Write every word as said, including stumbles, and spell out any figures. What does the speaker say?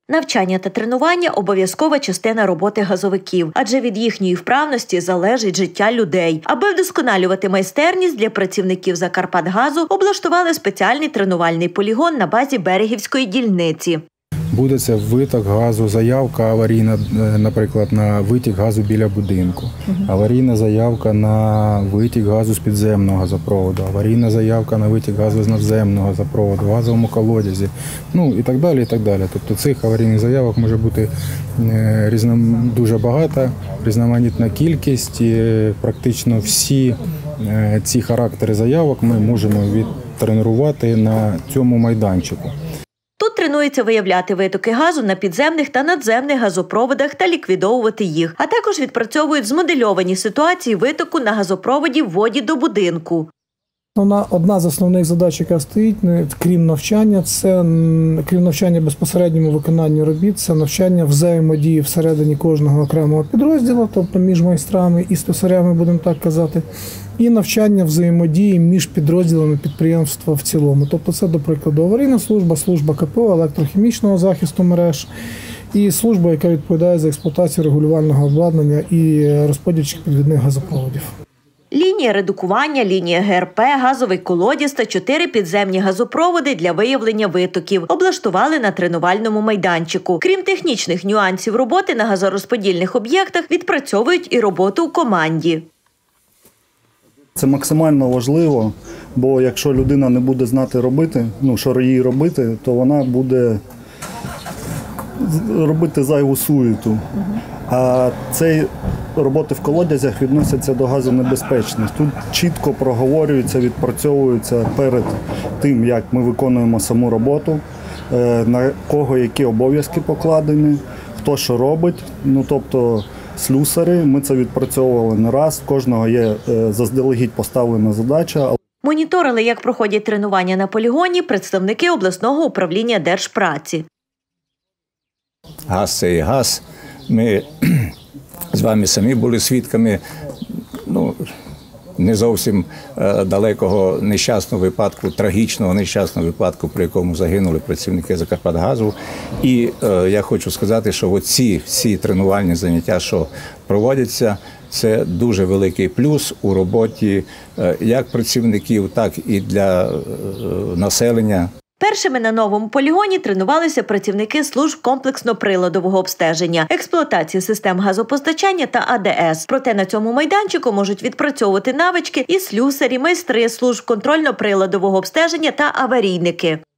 Навчання та тренування – обов'язкова частина роботи газовиків, адже від їхньої вправності залежить життя людей. Аби вдосконалювати майстерність, для працівників «Закарпатгазу» облаштували спеціальний тренувальний полігон на базі Берегівської дільниці. Буде це виток газу, заявка аварійна, наприклад, на витік газу біля будинку, аварійна заявка на витік газу з підземного газопроводу, аварійна заявка на витік газу з надземного газопроводу, в газовому колодязі, ну і так далі, і так далі. Тобто цих аварійних заявок може бути різним, дуже багато, різноманітна кількість, і практично всі ці характери заявок ми можемо відтренувати на цьому майданчику. Тут тренуються виявляти витоки газу на підземних та надземних газопроводах та ліквідовувати їх, а також відпрацьовують змодельовані ситуації витоку на газопроводі в воді до будинку. Одна з основних задач, яка стоїть, крім навчання, це крім навчання безпосередньому виконанню робіт, це навчання взаємодії всередині кожного окремого підрозділу, тобто між майстрами і слюсарями, будемо так казати, і навчання взаємодії між підрозділами підприємства в цілому. Тобто це, до прикладу, аварійна служба, служба КПО, електрохімічного захисту мереж і служба, яка відповідає за експлуатацію регулювального обладнання і розподільчих підвідних газопроводів. Лінія редукування, лінія ГРП, газовий колодязь та чотири підземні газопроводи для виявлення витоків облаштували на тренувальному майданчику. Крім технічних нюансів роботи на газорозподільних об'єктах, відпрацьовують і роботу у команді. Це максимально важливо, бо якщо людина не буде знати робити, ну, що їй робити, то вона буде робити зайву суєту. А цей роботи в колодязях відносяться до газонебезпечності. Тут чітко проговорюється, відпрацьовується перед тим, як ми виконуємо саму роботу, на кого які обов'язки покладені, хто що робить. Ну, тобто слюсарі, ми це відпрацьовували не раз, в кожного є заздалегідь поставлена задача. Моніторили, як проходять тренування на полігоні, представники обласного управління Держпраці. Газ – це і газ. Ми з вами самі були свідками ну, не зовсім е, далекого нещасного випадку, трагічного нещасного випадку, при якому загинули працівники «Закарпатгазу». І е, я хочу сказати, що оці всі тренувальні заняття, що проводяться, це дуже великий плюс у роботі е, як працівників, так і для е, населення. Першими на новому полігоні тренувалися працівники служб комплексно-приладового обстеження, експлуатації систем газопостачання та А Де С. Проте на цьому майданчику можуть відпрацьовувати навички і слюсарі, майстри служб контрольно-приладового обстеження та аварійники.